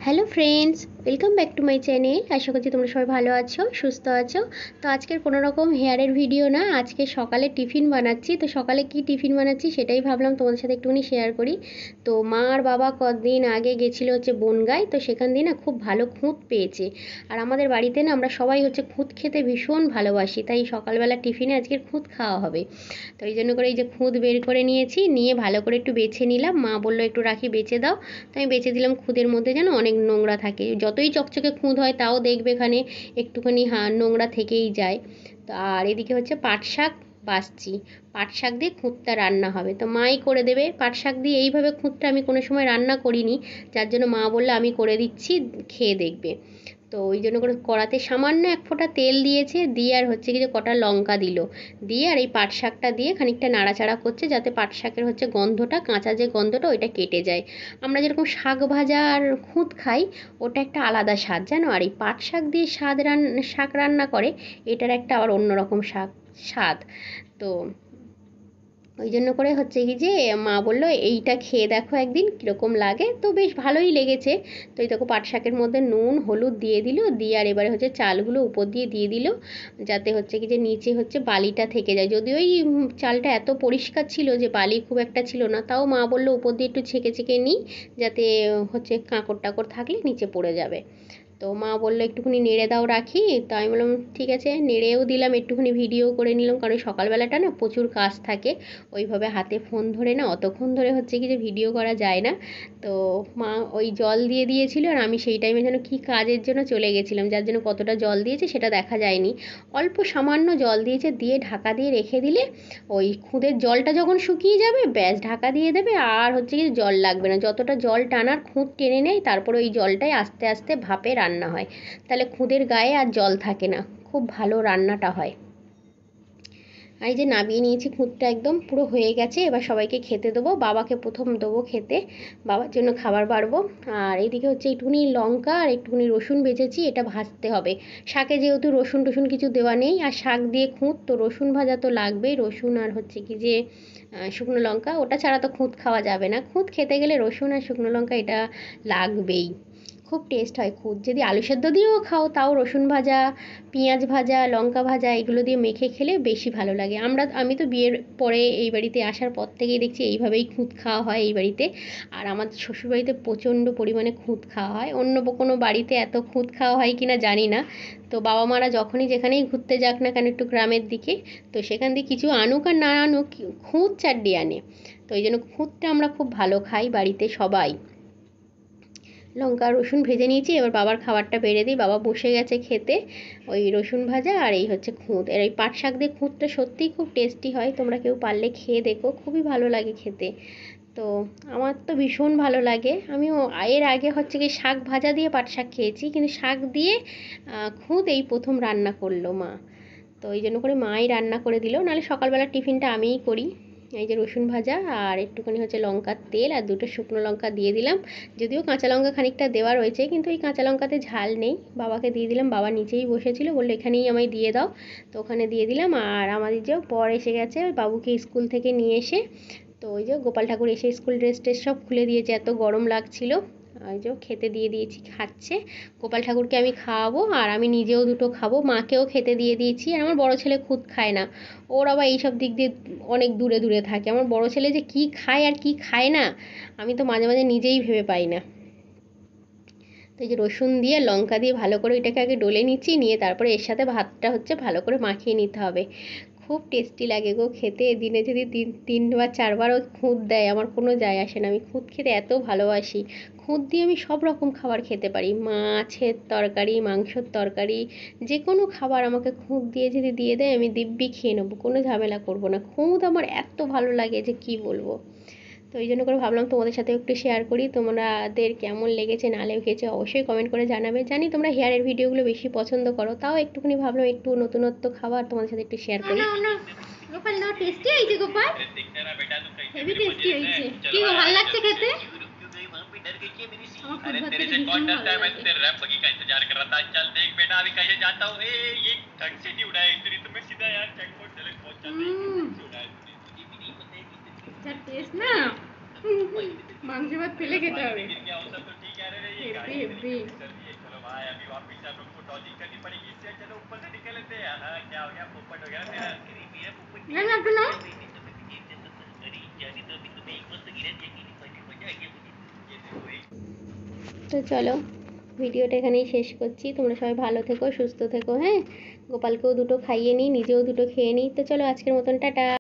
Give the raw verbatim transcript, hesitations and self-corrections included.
Hello friends, welcome back to my channel. আশা করছি তোমরা সবাই ভালো আছো, সুস্থ আছো। তো আজকের কোনো রকম হেয়ারের ভিডিও না, আজকে সকালে টিফিন বানাচ্ছি। তো সকালে কি টিফিন বানাচ্ছি সেটাই ভাবলাম তোমাদের সাথে একটুখানি শেয়ার করি। তো মা আর বাবা কদিন আগে গেছিলো হচ্ছে বনগাঁয়, তো সেখান দিয়ে না খুব ভালো খুঁত পেয়েছে। আর আমাদের বাড়িতে না আমরা সবাই হচ্ছে খুঁত খেতে ভীষণ ভালোবাসি, তাই সকালবেলা টিফিনে আজকের খুঁত খাওয়া হবে। তো এই জন্য করে এই যে খুঁত বের করে নিয়েছি, নিয়ে ভালো করে একটু বেছে নিলাম। মা বললো একটু রাখি বেছে দাও, তো আমি বেছে দিলাম। খুদের মধ্যে যেন অনেক নোংরা থাকে, যতই চকচকে খুদ হয় তাও দেখবে এখানে একটুখানি হ্যাঁ নোংরা থেকেই যায়। তো আর এদিকে হচ্ছে পাট শাক বাছছি, পাট শাক দিয়ে খুঁতটা রান্না হবে। তো মাই করে দেবে। পাট শাক দিয়ে এইভাবে খুঁতটা আমি কোনো সময় রান্না করিনি, যার জন্য মা বললে আমি করে দিচ্ছি, খেয়ে দেখবে। তো ওই জন্য করে কড়াতে সামান্য এক ফোঁটা তেল দিয়েছে, দিয়ে আর হচ্ছে কি যে কটা লঙ্কা দিল, দিয়ে আর এই পাট শাকটা দিয়ে খানিকটা নাড়াচাড়া করছে, যাতে পাট শাকের হচ্ছে গন্ধটা, কাঁচা যে গন্ধটা ওইটা কেটে যায়। আমরা যেরকম শাক ভাজা আর খুঁত খাই, ওটা একটা আলাদা স্বাদ জানো। আর এই পাট শাক দিয়ে স্বাদ রান শাক রান্না করে, এটার একটা আবার অন্যরকম শাক স্বাদ। তো ওই জন্য করে হচ্ছে কি যে মা বললো এইটা খেয়ে দেখো একদিন কীরকম লাগে। তো বেশ ভালোই লেগেছে। তো এই দেখো পাট শাকের মধ্যে নুন হলুদ দিয়ে দিল, দিয়ে আর এবারে হচ্ছে চালগুলো উপর দিয়ে দিয়ে দিল, যাতে হচ্ছে কি যে নিচে হচ্ছে বালিটা থেকে যায়। যদিও ওই চালটা এত পরিষ্কার ছিল যে বালি খুব একটা ছিল না, তাও মা বললো উপর দিয়ে একটু ছেঁকে ছেঁকে নিই, যাতে হচ্ছে কাঁকড় টাকড় থাকলে নিচে পড়ে যাবে। তো মা বললো একটুখানি নেড়ে দাও রাখি। তো আমি বললাম ঠিক আছে, নেড়েও দিলাম, একটুখানি ভিডিও করে নিলাম, কারণ সকালবেলাটা না প্রচুর কাজ থাকে, ওইভাবে হাতে ফোন ধরে না অতক্ষণ ধরে হচ্ছে কি যে ভিডিও করা যায় না। তো মা ওই জল দিয়ে দিয়েছিল, আর আমি সেই টাইমে যেন কী কাজের জন্য চলে গেছিলাম, যার জন্য কতটা জল দিয়েছে সেটা দেখা যায়নি। অল্প সামান্য জল দিয়েছে, দিয়ে ঢাকা দিয়ে রেখে দিলে ওই খুদের জলটা যখন শুকিয়ে যাবে ব্যাস ঢাকা দিয়ে দেবে, আর হচ্ছে কি জল লাগবে না। যতটা জল টানার খুঁত টেনে নেয়, তারপর ওই জলটাই আস্তে আস্তে ভাপে রান্না হয়, তাহলে খুদের গায়ে আর জল থাকে না, খুব ভালো রান্নাটা হয়। আর এই যে নামিয়ে নিয়েছি, খুঁতটা একদম পুরো হয়ে গেছে। এবার সবাইকে খেতে দেবো, বাবাকে প্রথম দেবো খেতে, বাবার জন্য খাবার বাড়বো। আর এইদিকে হচ্ছে একটুখানি লঙ্কা আর একটুখানি রসুন বেচেছি, এটা ভাজতে হবে। শাকে যেহেতু রসুন টসুন কিছু দেওয়া নেই, আর শাক দিয়ে খুঁত, তো রসুন ভাজা তো লাগবেই। রসুন আর হচ্ছে কি যে শুকনো লঙ্কা, ওটা ছাড়া তো খুঁত খাওয়া যাবে না। খুঁত খেতে গেলে রসুন আর শুকনো লঙ্কা এটা লাগবেই। খুব টেস্ট হয় খুদ, যদি আলু সেদ্ধ দিয়েও খাও তাও রসুন ভাজা, পেঁয়াজ ভাজা, লঙ্কা ভাজা এগুলো দিয়ে মেখে খেলে বেশি ভালো লাগে। আমরা আমি তো বিয়ের পরে এই বাড়িতে আসার পর থেকেই দেখছি এইভাবেই খুঁত খাওয়া হয় এই বাড়িতে। আর আমার শ্বশুরবাড়িতে প্রচণ্ড পরিমাণে খুঁত খাওয়া হয়, অন্য কোনো বাড়িতে এত খুঁত খাওয়া হয় কি না জানি না। তো বাবা মারা যখনই যেখানেই ঘুরতে যাক না কেন একটু গ্রামের দিকে, তো সেখান দিয়ে কিছু আনুক আর না আনুক খুঁত চাড্ডি আনে। তো এই জন্য খুঁতটা আমরা খুব ভালো খাই বাড়িতে সবাই। লঙ্কা রসুন ভেজে নিয়েছি, এবার বাবার খাবারটা বেড়ে দিই। বাবা বসে গেছে খেতে ওই রসুন ভাজা আর এই হচ্ছে খুঁত। এর এই পাট শাক দিয়ে খুঁতটা সত্যিই খুব টেস্টি হয়, তোমরা কেউ পারলে খেয়ে দেখো, খুবই ভালো লাগে খেতে। তো আমার তো ভীষণ ভালো লাগে। আমিও এর আগে হচ্ছে কি শাক ভাজা দিয়ে পাট শাক খেয়েছি, কিন্তু শাক দিয়ে খুঁত এই প্রথম রান্না করলো মা। তো এই জন্য করে মাই রান্না করে দিল, নাহলে সকালবেলা টিফিনটা আমিই করি। এই যে রসুন ভাজা আর একটুখানি হচ্ছে লঙ্কার তেল আর দুটো শুকনো লঙ্কা দিয়ে দিলাম, যদিও কাঁচা লঙ্কা খানিকটা দেওয়া রয়েছে, কিন্তু এই কাঁচা লঙ্কাতে ঝাল নেই। বাবাকে দিয়ে দিলাম, বাবা নিচেই বসেছিল, বললো এখানেই আমায় দিয়ে দাও, তো ওখানে দিয়ে দিলাম। আর আমাদের যে পর এসে গেছে বাবুকে স্কুল থেকে নিয়ে এসে, তো ওই যে গোপাল ঠাকুর এসে স্কুল ড্রেস ট্রেস সব খুলে দিয়েছে, এত গরম লাগছিল। ওই যে খেতে দিয়ে দিয়েছি, খাচ্ছে। গোপাল ঠাকুরকে আমি খাওয়াবো আর আমি নিজেও দুটো খাবো, মাকেও খেতে দিয়ে দিয়েছি। আর আমার বড় ছেলে খুদ খায় না, ওর আবার এইসব দিক দিয়ে অনেক দূরে দূরে থাকে। আমার বড় ছেলে যে কী খায় আর কী খায় না, আমি তো মাঝে মাঝে নিজেই ভেবে পাই না। তো এই যে রসুন দিয়ে লঙ্কা দিয়ে ভালো করে এটাকে আগে ডলে নিচ্ছি, নিয়ে তারপরে এর সাথে ভাতটা হচ্ছে ভালো করে মাখিয়ে নিতে হবে। খুব টেস্টি লাগে গো খেতে। দিনে যদি তিন তিনবার চারবারও খুঁত দেয় আমার কোনো যায় আসে না, আমি খুঁত খেতে এত ভালোবাসি। খুঁত দিয়ে আমি সব রকম খাবার খেতে পারি, মাছের তরকারি, মাংসর তরকারি, যে কোনো খাবার আমাকে খুঁত দিয়ে যদি দিয়ে দেয় আমি দিব্যি খেয়ে নেবো, কোনো ঝামেলা করবো না। খুঁত আমার এত ভালো লাগে যে কি বলবো। তো এই জন্য করে ভাবলাম তোমাদের সাথে একটু শেয়ার করি, তোমাদের কেমন লেগেছে না লেগেছে অবশ্যই কমেন্ট করে জানাবে। জানি তোমরা হেয়ারের ভিডিওগুলো বেশি পছন্দ করো, তাও একটুখানি ভাবলাম একটু নতুনত্ব খাবার তোমাদের সাথে একটু শেয়ার করি। গোপাল না টেস্টি হয়েছে, গোপাল হেভি টেস্টি হয়েছে। কি গো ভালো লাগছে খেতে? अरे तेरे से कौन डरता है, मैं तेरे रैप बगी का इंतजार कर रहा था। चल देख बेटा अभी कहीं जाता हूँ। ए ये ढंग से नहीं उड़ाया इतनी, तो मैं सीधा यार चेकपोस्ट चले पहुंच जाता हूँ। उड़ाया तुझे भी नहीं पता है कि টেস্ট না, মাংস ভাত ফেলে খেতে হবে। क्या होता तो ठीक है। अरे ये भी। चलिए चलो भाई, अभी वापस हम लोग को डॉजिंग करनी पड़ेगी इससे। चलो ऊपर से निकल लेते हैं। हाँ, क्या हो गया पोपट वगैरह तेरा? अरे मेरा पोपट ना ना तो ना अरे जाने दो, अभी तुम्हें एक मस्त गिरा दिया कि मजा आ गया मुझे। ये देखो एक তো চলো ভিডিওটা এখানেই শেষ করছি। তোমরা সবাই ভালো থেকো, সুস্থ থেকো, হ্যাঁ। গোপালকেও দুটো খাইয়ে নিই, নিজেও দুটো খেয়ে নিই। তো চলো আজকের মতন টাটা।